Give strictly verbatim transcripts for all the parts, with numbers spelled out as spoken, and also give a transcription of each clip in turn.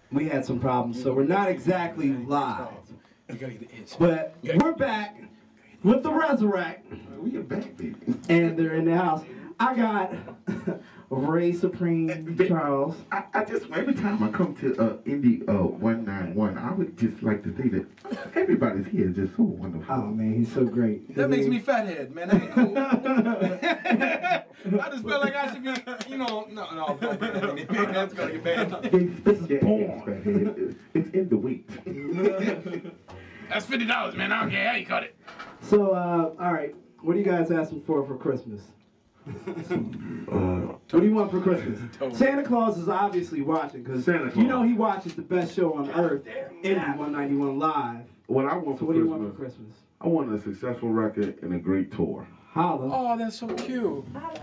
we had some problems, so we're not exactly live. You gotta get the itch. But we're back with the Resurrect. We are back, baby. And they're in the house. I got Ray Supreme Charles. I, I just, every time I come to uh, Indy uh, one ninety-one, I would just like to say that everybody's here is just so wonderful. Oh, man, he's so great. That makes me fathead, man. That ain't cool. I just feel like I should be, you know, no, no, don't get that. That's gonna get bad. This is born. It's in the weight. That's fifty dollars, man. I don't care how you cut it. So, uh, all right. What are you guys asking for for Christmas? uh, what do you want for Christmas? Santa Claus is obviously watching because you know he watches the best show on earth, Indy one ninety-one Live. What I want so for what do you Christmas, want for Christmas? I want a successful record and a great tour. Holla. Oh, that's so cute.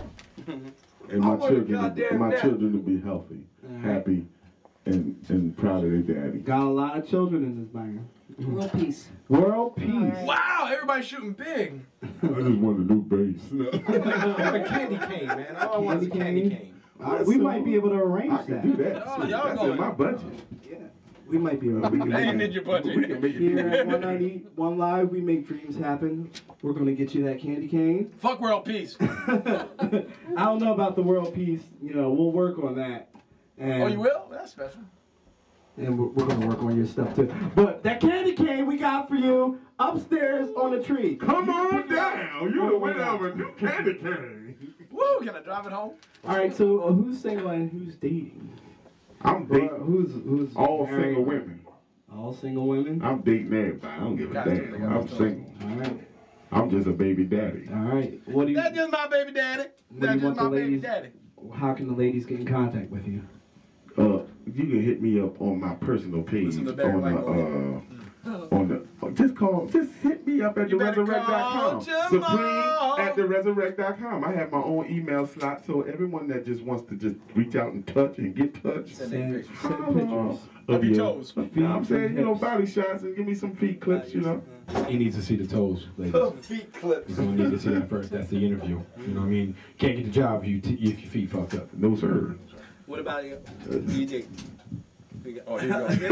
And my children, to, my children to be healthy, right. happy, and and proud of their daddy. Got a lot of children in this banger. World peace. World peace. Wow, everybody's shooting big. I just want a new bass. I want a candy cane, man. All I want is a candy cane. Uh, we might be able to arrange I can that. do that. Oh, See, y'all that's going. in my budget. Yeah, we might be able to. We can That make ain't it- in your budget. We can make it Here do at that. one ninety-one Live, we make dreams happen. We're gonna get you that candy cane. Fuck world peace. I don't know about the world peace. You know, we'll work on that. And, Oh, you will? That's special. And we're, we're gonna work on your stuff too. But that candy cane we got for you upstairs on the tree. Come on down. You the winner of a new candy cane. Woo! Can I drive it home? All right. So uh, who's single and who's dating? I'm Or dating who's who's all married? single women. All single women. I'm dating everybody. I don't give a Got to, they damn. got I'm to. single. All right. I'm just a baby daddy. All right. What do you? That's just my baby daddy. What do That's you just want my the baby ladies? daddy. How can the ladies get in contact with you? Uh, you can hit me up on my personal page Listen to on Barry the White, uh, on the. uh, Just call. Just hit me up at You the better resurrect dot com. call Jamal. Supreme at the resurrect dot com. I have my own email slot, so everyone that just wants to just reach out and touch and get touched. Send Send, me send pictures. pictures. Of your toes. You know what I'm saying? You know, body shots and give me some feet clips, you know. He needs to see the toes, ladies. Feet clips. He's gonna need to see that first. That's the interview. You know what I mean? Can't get the job if you t if your feet fucked up. No, sir. What about you? D J. Oh, here you go.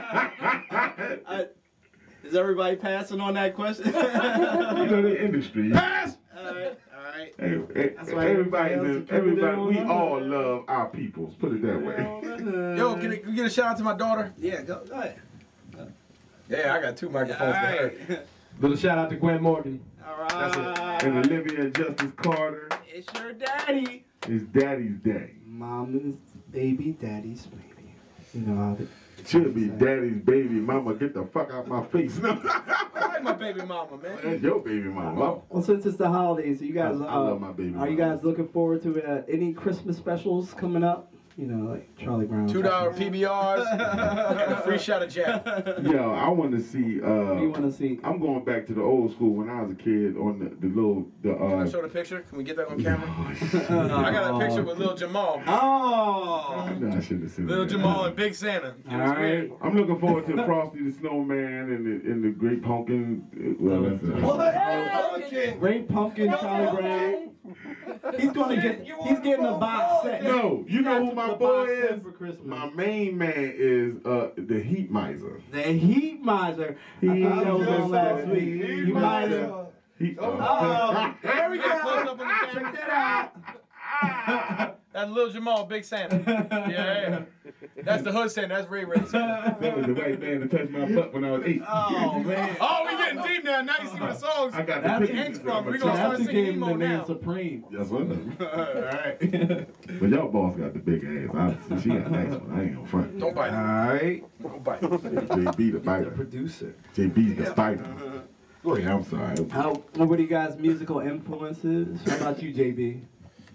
I, is everybody passing on that question? You know, the industry. Pass! Alright, alright. Hey, hey, why everybody, everybody else is everybody, we doing all that. love our peoples. Put it that way. Yo, can, it, can we get a shout out to my daughter? Yeah, go, go ahead. Yeah, I got two microphones for her. Alright. Little shout out to Gwen Morgan. Alright. And Olivia and Justice Carter. It's your daddy. It's Daddy's Day. Mama's baby, daddy's baby. You know how the Should be Daddy's baby mama. Get the fuck out my face. No, I like my baby mama, man. that's your baby mama. Well, since it's the holidays, you guys, I- uh, I love my baby are you mama. guys looking forward to uh, any Christmas specials coming up? You know, like Charlie Brown. Two dollar P B Rs and a free shot of Jack. Yo, I want to see. What do you Uh, want to see? I'm going back to the old school when I was a kid on the, the little the. Can I Uh, show the picture? Can we get that on camera? I got a picture with Lil Jamal. Oh! I know I shouldn't have seen Lil that. Jamal and Big Santa. It was All right. weird. I'm looking forward to Frosty the Snowman and the, and the Great Pumpkin. Well, that's uh, Great Pumpkin, Charlie Brown. He's gonna get. He's getting a box set. no, you know who my The boy box set is? for Christmas. My main man is uh the Heat Miser. The Heat Miser. I thought that was on last week. Heat You Miser. Miser. He, uh, Oh, there we Close go. up on the camera. Check that out. That's Lil Jamal, Big Santa. Yeah, that's the hood Santa. That's Ray Ray Santa. that was the white man that touched my butt when I was eight. Oh man. Oh, we getting deep now. Now you see where the songs. I got the That's pictures. Hanks from. We gonna That's start who singing gave him emo the name now. Supreme. That's what. Alright. But y'all boss got the big ass. I, she got a nice one. I ain't gonna front. Don't bite. Alright. Don't bite. J B the fighter. Producer. J B's the fighter. Go ahead. I'm sorry. How, what are you guys' musical influences? How about you, J B?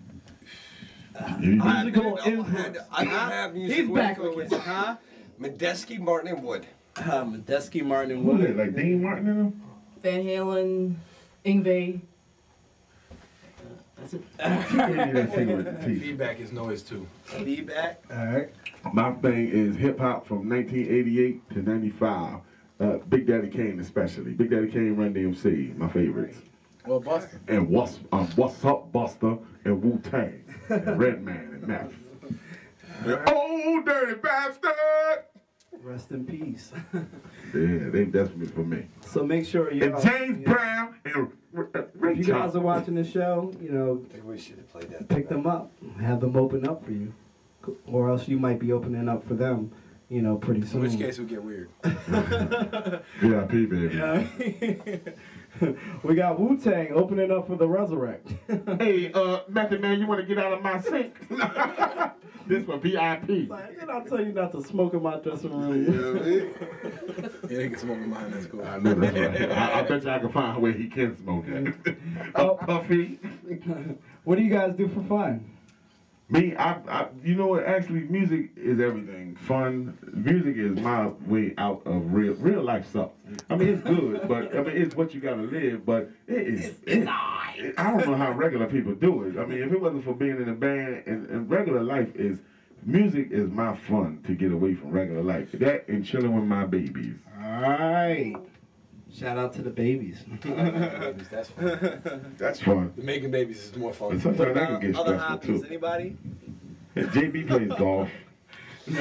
You- Musical I influence. don't have music. He's back influence. again. Huh? Medeski, Martin, and Wood. Uh, Medeski, Martin, and Who is Wood. it? Like Dean Martin in them? Van Halen, Ingve. That's it. Give me that thing with the teeth. Feedback is noise too. Feedback. Alright. My thing is hip hop from nineteen eighty-eight to ninety-five. Uh, Big Daddy Kane especially. Big Daddy Kane, Run D M C, my favorites. Well, Buster. And what's um, what's up, Buster and Wu Tang and Redman and Meth. Oh, dirty bastard! Rest in peace. Yeah, they definitely for me. So make sure you. And James Brown and uh, Ray If you guys are watching the show, you know, I think we should have played that. pick them up, have them open up for you, or else you might be opening up for them, you know, pretty soon. In which case, it would get weird. V I P, baby. We got Wu-Tang opening up for the Resurrect. Hey, uh, Method Man, you want to get out of my sink? This for V I P. Did I tell you not to smoke in my dressing room? You know what I mean? Yeah, they can smoke in mine. That's cool. I know that's right. I, I bet you I can find where he can smoke at. Oh. Up Puffy. What do you guys do for fun? Me, I, I, you know what? Actually, music is everything. Fun. Music is my way out of real, real life sucks. I mean, it's good, but I mean, it's what you gotta live. But it is. It's, it's it, I don't know how regular people do it. I mean, if it wasn't for being in a band, and, and regular life is, music is my fun to get away from regular life. That and chilling with my babies. All right. Shout out to the babies. Babies, that's fun. That's fun. The making babies is more fun. And sometimes that can get Other stressful hobbies, too. anybody? J B plays golf. And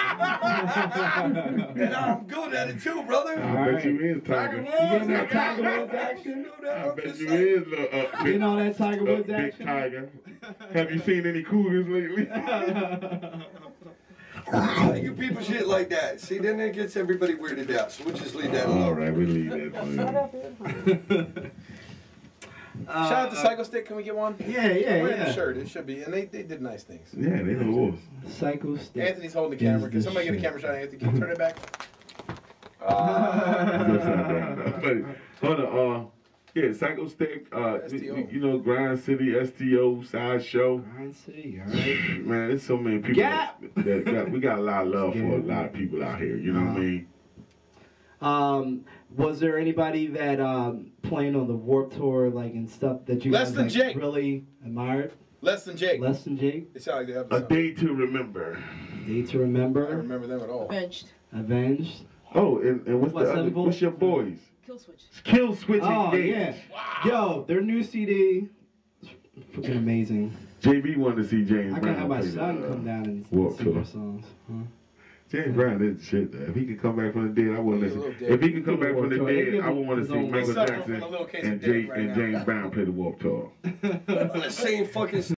I'm good at it too, brother. I bet you is, Tiger. Tiger You getting Woods. that Tiger Woods action? I bet you is, little uh, big, You know that Tiger uh, Woods big action? Tiger. Have you seen any cougars lately? You people shit like that. See, then it gets everybody weirded out. So we'll just leave that All alone. right, we leave that for you. Shout out to Psycho Stick. Can we get one? Yeah, yeah, I'm wearing the yeah. shirt. It should be. And they, they did nice things. Yeah, they know wolves. Psycho Stick. Anthony's holding the camera. Is Can the somebody get a shit. camera shot of Anthony? Can you turn it back? But hold on, uh, yeah, Psycho Stick, uh, S T O. you, you know, Grind City, S T O, Sideshow. Grind City, all right. Man, there's so many people. Gap. That, that got, we got a lot of love for a lot of people out here. You know what I mean? Um, was there anybody that um playing on the Warped Tour, like, and stuff that you Less guys than like, Jake. really admired? Less than Jake. Less than Jake. It sounded like they have A some. day to remember. Day to I don't Remember. remember them at all. Benched. Avenged. Oh, and, and what's What, the other, Seven what's your boys? Kill switch. Kill Switch Oh Engage. yeah. Yo, their new C D, is freaking amazing. J B wanted to see James I Brown. can have my play son the, uh, come down and Warped sing Tour. their songs. Huh? James Brown is the shit. Though. If he could come back from the dead, I wouldn't He's a listen. little dead. If he could come back from the Warped Tour. They dead, give I would him want to his see own- Michael He's suffering Jackson from a little case of and, death Jay, right and now. James Brown play the Warped Tour. On the same fucking